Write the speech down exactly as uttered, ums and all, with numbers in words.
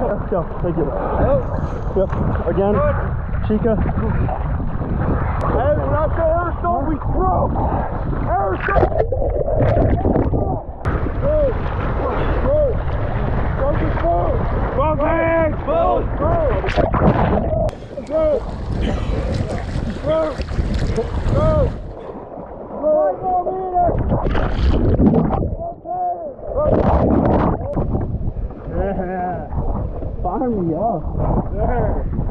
Let's go. Thank you. Yep. Again. Chica. Hey, when I say aerosol, we throw. Aerosol. Go. Go. Go to four. Go back. Go. Go. Go. Go. Five more meters. Yeah. Fire me up. There.